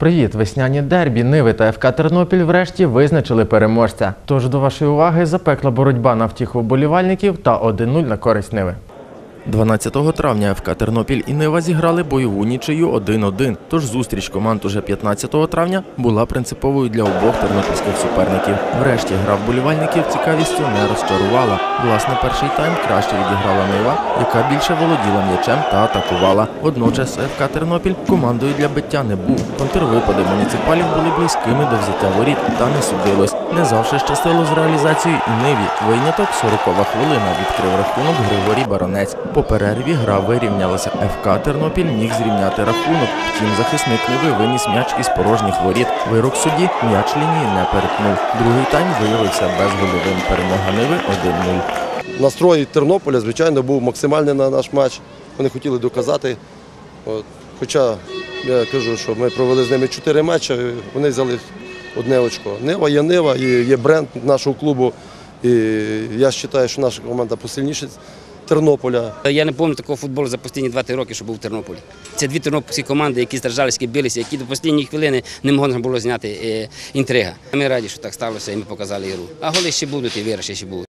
Привіт! Весняні дербі Ниви та ФК Тернопіль врешті визначили переможця. Тож до вашої уваги запекла боротьба на втіху вболівальників та 1-0 на користь Ниви. 12 травня ФК Тернопіль і Нива зіграли бойову нічию 1-1. Тож зустріч команд уже 15 травня була принциповою для обох тернопільських суперників. Врешті гра вболівальників цікавістю не розчарувала. Власне, перший тайм краще відіграла Нива, яка більше володіла м'ячем та атакувала. Водночас ФК Тернопіль командою для биття не був. Контрвипади муніципалів були близькими до взяття воріт, та не судилось. Не завжди щастило з реалізацією і Ниві. Виняток 40-ва хвилина відкрив рахунок Григорій Баронець. По перерві гра вирівнялася. ФК Тернопіль міг зрівняти рахунок. Втім, захисник Ниви виніс м'яч із порожніх воріт. Вирок судді – м'яч лінії не перетнув. Другий тайм виявився безгольовим. Перемога Ниви 1-0. Настрой Тернополя, звичайно, був максимальний на наш матч. Вони хотіли доказати. Хоча я кажу, що ми провели з ними 4 матчі, вони взяли одне очко. Нива є Нива, і є бренд нашого клубу. І я вважаю, що наша команда посильніша Тернополя. Я не пам'ятаю такого футболу за останні 2 роки, що був в Тернополі. Це дві тернопільські команди, які страждались, які билися, які до останньої хвилини не можна було зняти інтрига. Ми раді, що так сталося, і ми показали ігру. А голи ще будуть, і виграші ще будуть.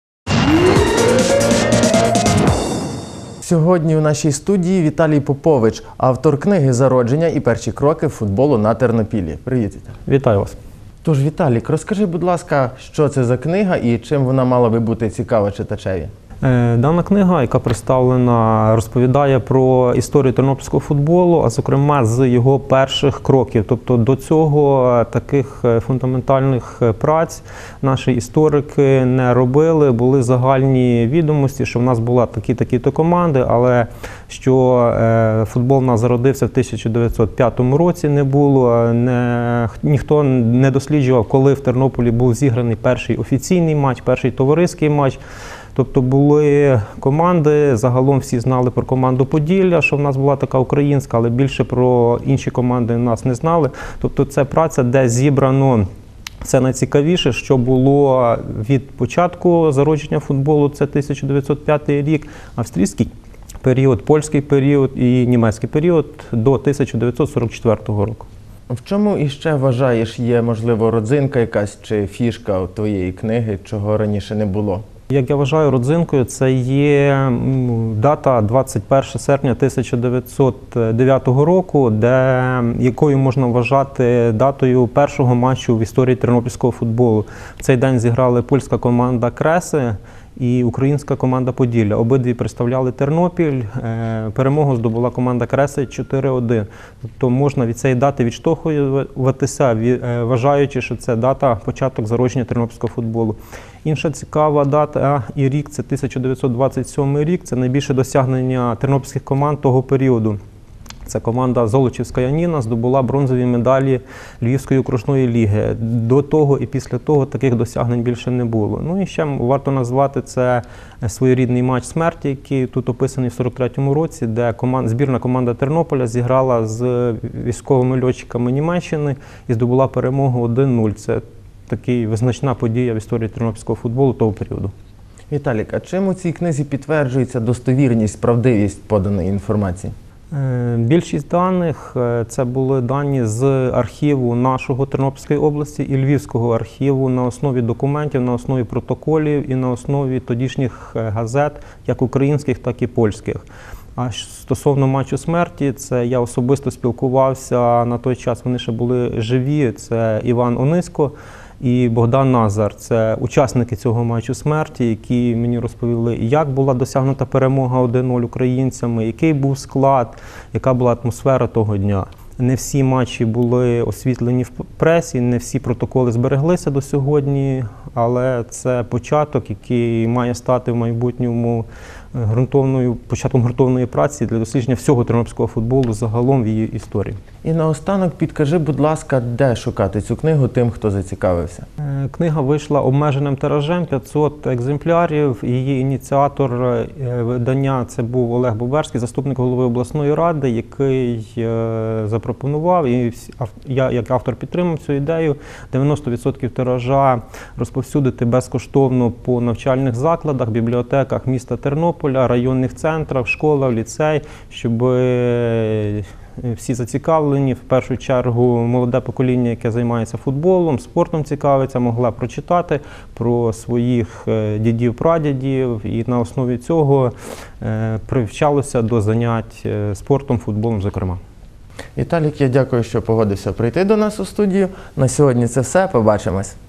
Сьогодні у нашій студії Віталій Попович, автор книги «Зародження і перші кроки футболу на Тернопіллі». Привіт. Вітаю вас. Тож, Віталік, розкажи, будь ласка, що це за книга і чим вона мала би бути цікава читачеві? Дана книга, яка представлена, розповідає про історію тернопільського футболу, а зокрема з його перших кроків. Тобто до цього таких фундаментальних праць наші історики не робили. Були загальні відомості, що в нас була такі-то команди, але що футбол в нас зародився в 1905 році, не було. Ніхто не досліджував, коли в Тернополі був зіграний перший офіційний матч, перший товариський матч. Тобто були команди, загалом всі знали про команду Поділля, що в нас була така українська, але більше про інші команди нас не знали. Тобто це праця, де зібрано все найцікавіше, що було від початку зародження футболу, це 1905 рік, австрійський період, польський період і німецький період до 1944 року. В чому іще, вважаєш, є, можливо, родзинка якась чи фішка у твоєї книги, чого раніше не було? Як я вважаю, родзинкою це є дата 21 серпня 1909 року, якою можна вважати датою першого матчу в історії тернопільського футболу. В цей день зіграли польська команда Креси і українська команда Поділля. Обидві представляли Тернопіль. Перемогу здобула команда Креси 4-1. Тобто можна від цієї дати відштовхуватися, вважаючи, що це дата початок зародження тернопільського футболу. Інша цікава дата і рік – це 1927 рік. Це найбільше досягнення тернопільських команд того періоду. Це команда «Золочівська Яніна» здобула бронзові медалі Львівської окружної ліги. До того і після того таких досягнень більше не було. Ну і ще варто назвати це своєрідний матч смерті, який тут описаний в 43-му році, де збірна команда Тернополя зіграла з військовими льотчиками Німеччини і здобула перемогу 1-0. Це така визначна подія в історії тернопільського футболу того періоду. Віталік, а чим у цій книзі підтверджується достовірність, правдивість поданої інформації? Більшість даних – це були дані з архіву нашого Тернопільської області і Львівського архіву на основі документів, на основі протоколів і на основі тодішніх газет, як українських, так і польських. А стосовно матчу смерті, це я особисто спілкувався, на той час вони ще були живі, це Іван Онисько і Богдан Назар. Це учасники цього матчу смерті, які мені розповіли, як була досягнута перемога 1-0 українцями, який був склад, яка була атмосфера того дня. Не всі матчі були освітлені в пресі, не всі протоколи збереглися до сьогодні, але це початок, який має стати в майбутньому початком ґрунтовної праці для дослідження всього тернопільського футболу загалом в її історії. І наостанок підкажи, будь ласка, де шукати цю книгу тим, хто зацікавився? Книга вийшла обмеженим тиражем, 500 екземплярів. Її ініціатор видання – це був Олег Боберський, заступник голови обласної ради, який запропонував, і я як автор підтримав цю ідею, 90% тиража розповсюдити безкоштовно по навчальних закладах, бібліотеках міста Тернополя, районних центрах, школах, ліцей, щоб всі зацікавлені. В першу чергу молоде покоління, яке займається футболом, спортом цікавиться, могла прочитати про своїх дідів-прадідів і на основі цього привчалося до занять спортом, футболом зокрема. Віталік, я дякую, що погодився прийти до нас у студію. На сьогодні це все. Побачимось.